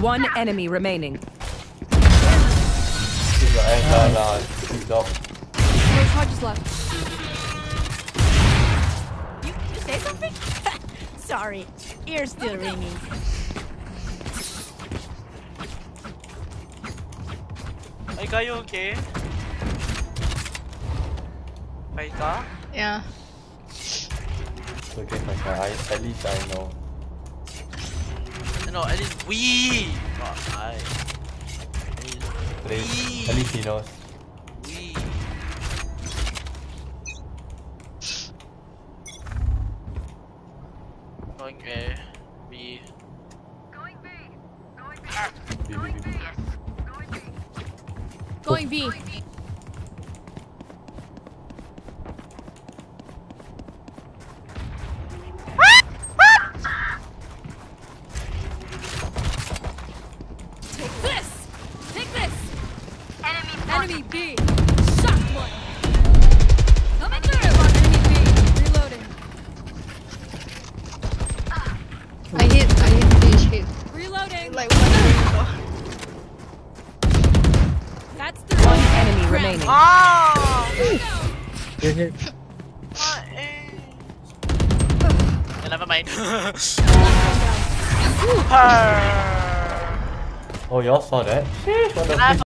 One enemy remaining. Keep your anger down. Keep dog. No charges left. You say something? Sorry, ear's still ringing. Ay, kayo okay? Okay ka? Yeah. It's okay, my guy. At least I know. No, at least we. Oh, I. At least he knows. We. Going A. B. Going B. B. Going B. Take this! Take this! Enemy B! Shot one! Coming through! Enemy B! Reloading. I hit hit. Reloading! Like what? That's the One enemy remaining. Ah! Hit. Yeah, never mind. Oh, y'all saw that? Sheesh, what the